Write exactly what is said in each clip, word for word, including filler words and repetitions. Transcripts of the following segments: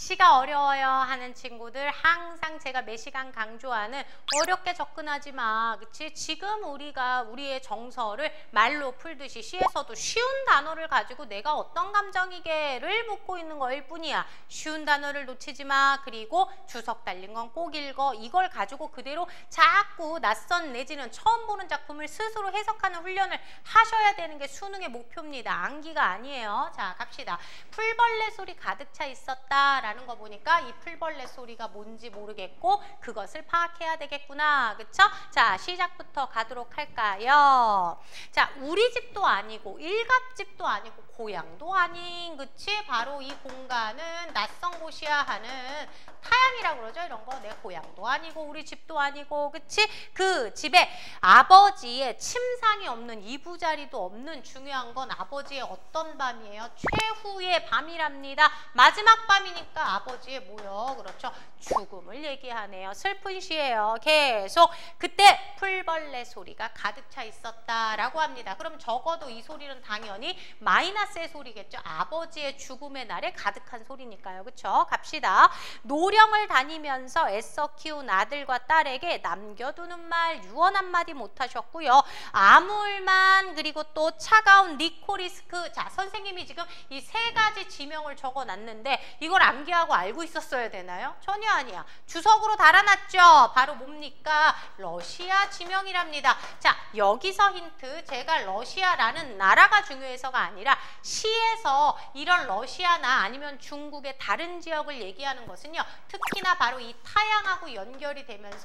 시가 어려워요 하는 친구들 항상 제가 매 시간 강조하는 어렵게 접근하지 마. 그치? 지금 우리가 우리의 정서를 말로 풀듯이 시에서도 쉬운 단어를 가지고 내가 어떤 감정이게를 묻고 있는 거일 뿐이야. 쉬운 단어를 놓치지 마. 그리고 주석 달린 건 꼭 읽어. 이걸 가지고 그대로 자꾸 낯선 내지는 처음 보는 작품을 스스로 해석하는 훈련을 하셔야 되는 게 수능의 목표입니다. 암기가 아니에요. 자, 갑시다. 풀벌레 소리 가득 차 있었다라는 거 보니까 이 풀벌레 소리가 뭔지 모르겠고 그것을 파악해야 되겠구나. 그쵸? 자, 시작부터 가도록 할까요? 자, 우리 집도 아니고 일갑집도 아니고 고향도 아닌, 그치? 바로 이 공간은 낯선 곳이야 하는 타향이라고 그러죠. 이런 거. 내 고향도 아니고 우리 집도 아니고, 그치? 그 집에 아버지의 침상이 없는, 이부자리도 없는, 중요한 건 아버지의 어떤 밤이에요? 최후의 밤이랍니다. 마지막 밤이니까 아버지의 뭐요? 그렇죠. 죽음을 얘기하네요. 슬픈 시예요. 계속 그때 풀벌레 소리가 가득 차 있었다라고 합니다. 그럼 적어도 이 소리는 당연히 마이너스의 소리겠죠. 아버지의 죽음의 날에 가득한 소리니까요. 그쵸? 갑시다. 노령을 다니면서 애써 키운 아들과 딸에게 남겨두는 말 유언 한마디 못하셨고요. 아물만, 그리고 또 차가운 리코리스크. 자, 선생님이 지금 이 세 가지 지명을 적어놨는데 이걸 암기하고 알고 있었어야 되나요? 전혀 아니야. 주석으로 달아놨죠. 바로 뭡니까? 러시아 지명이랍니다. 자, 여기서 힌트. 제가 러시아라는 나라가 중요해서가 아니라 시에서 이런 러시아나 아니면 중국의 다른 지역을 얘기하는 것은요, 특히나 바로 이 타향하고 연결이 되면서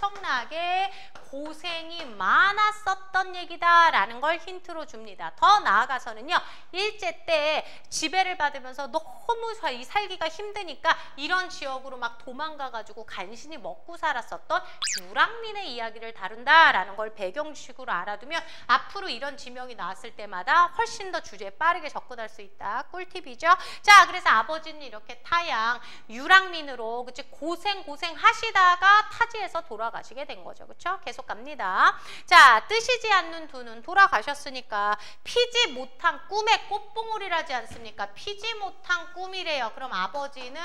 엄청나게 고생이 많았었던 얘기다라는 걸 힌트로 줍니다. 더 나아가서는요, 일제 때 지배를 받으면서 너무 이 살기가 힘드니까 이런 지역으로 막 도망가가지고 간신히 먹고 살았었던 유랑민의 이야기를 다룬다라는 걸 배경식으로 알아두면 앞으로 이런 지명이 나왔을 때마다 훨씬 더 주제에 빠르게 접근할 수 있다. 꿀팁이죠. 자, 그래서 아버지는 이렇게 타양 유랑민으로, 그치, 고생 고생 하시다가 타지에서 돌아가시게 된 거죠. 그쵸? 계속 갑니다. 자, 뜨시지 않는 두 눈 돌아가셨으니까 피지 못한 꿈의 꽃봉오리라지 않습니까? 피지 못한 꿈이래요. 그럼 아버지는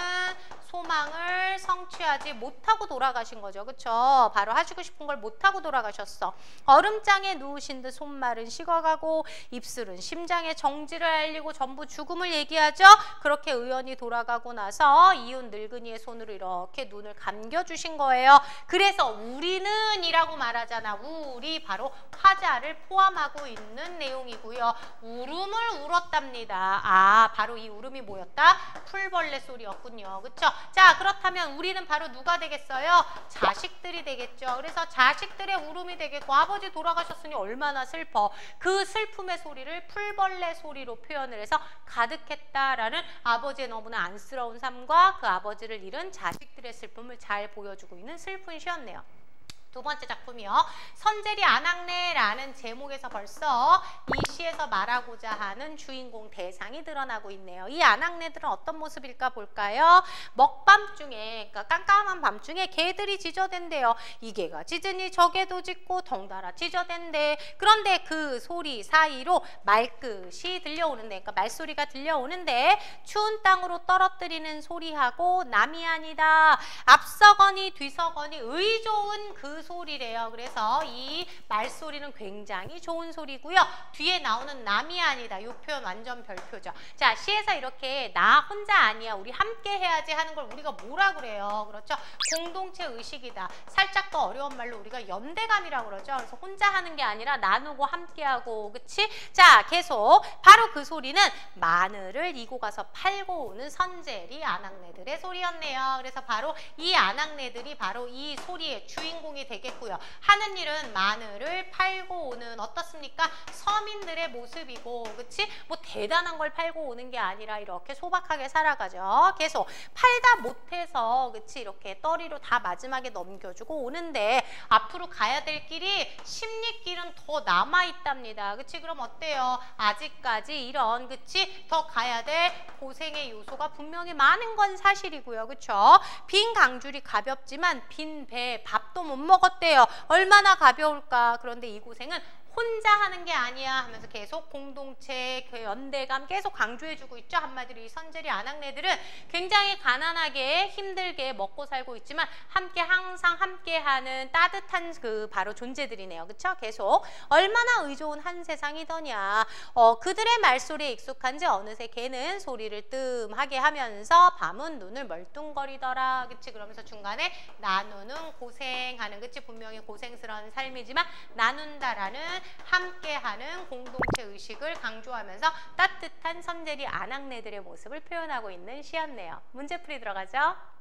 소망을 성취하지 못하고 돌아가신 거죠. 그쵸? 바로 하시고 싶은 걸 못하고 돌아가셨어. 얼음장에 누우신 듯 손말은 식어가고 입술은 심장의 정지를 알리고 전부 죽음을 얘기하죠. 그렇게 의원이 돌아가고 나서 이웃 늙은이의 손으로 이렇게 눈을 감겨주신 거예요. 그래서 우리는 이라고 말하잖아. 우리, 바로 화자를 포함하고 있는 내용이고요. 울음을 울었답니다. 아, 바로 이 울음이 뭐였다? 풀벌레 소리였군요. 그쵸? 자, 그렇다면 우리는 바로 누가 되겠어요? 자식들이 되겠죠. 그래서 자식들의 울음이 되겠고, 아버지 돌아가셨으니 얼마나 슬퍼. 그 슬픔의 소리를 풀벌레 소리로 표현을 해서 가득했다라는 아버지의 너무나 안쓰러운 삶과 그 아버지를 잃은 자식들의 슬픔을 잘 보여주고 있는 슬픈 시였네요. 두 번째 작품이요. 선제리 안악내라는 제목에서 벌써 이 시에서 말하고자 하는 주인공 대상이 드러나고 있네요. 이 안악내들은 어떤 모습일까 볼까요? 먹밤중에, 그러니까 깜깜한 밤중에 개들이 짖어댄대요. 이 개가 짖으니 저 개도 짖고 덩달아 짖어댄대. 그런데 그 소리 사이로 말끝이 들려오는데, 그러니까 말소리가 들려오는데, 추운 땅으로 떨어뜨리는 소리하고 남이 아니다. 앞서거니 뒤서거니 의 좋은 그 소리래요. 그래서 이 말소리는 굉장히 좋은 소리고요. 뒤에 나오는 남이 아니다. 이 표현 완전 별표죠. 자, 시에서 이렇게 나 혼자 아니야, 우리 함께 해야지 하는 걸 우리가 뭐라 그래요? 그렇죠? 공동체 의식이다. 살짝 더 어려운 말로 우리가 연대감이라고 그러죠. 그래서 혼자 하는 게 아니라 나누고 함께하고, 그치? 자, 계속 바로 그 소리는 마늘을 이고 가서 팔고 오는 선제리 안악내들의 소리였네요. 그래서 바로 이 안악내들이 바로 이 소리의 주인공이 되겠고요. 하는 일은 마늘을 팔고 오는, 어떻습니까? 서민들의 모습이고, 그치? 뭐 대단한 걸 팔고 오는 게 아니라 이렇게 소박하게 살아가죠. 계속 팔다 못해서, 그치? 이렇게 떠리로 다 마지막에 넘겨주고 오는데 앞으로 가야 될 길이 십리길은 더 남아있답니다. 그치? 그럼 어때요? 아직까지 이런, 그치? 더 가야 될 고생의 요소가 분명히 많은 건 사실이고요. 그쵸? 빈 강줄이 가볍지만 빈 배에 밥도 못 먹었대요. 얼마나 가벼울까? 그런데 이 고생은 혼자 하는 게 아니야 하면서 계속 공동체, 그 연대감 계속 강조해주고 있죠. 한마디로 이 선재리 아낙네들은 굉장히 가난하게 힘들게 먹고 살고 있지만 함께 항상 함께하는 따뜻한 그 바로 존재들이네요. 그쵸? 계속 얼마나 의좋은 한 세상이더냐. 어, 그들의 말소리에 익숙한 지 어느새 개는 소리를 뜸하게 하면서 밤은 눈을 멀뚱거리더라. 그치? 그러면서 중간에 나누는 고생하는, 그치? 분명히 고생스러운 삶이지만 나눈다라는 함께하는 공동체 의식을 강조하면서 따뜻한 선재리 아낙네들의 모습을 표현하고 있는 시였네요. 문제풀이 들어가죠?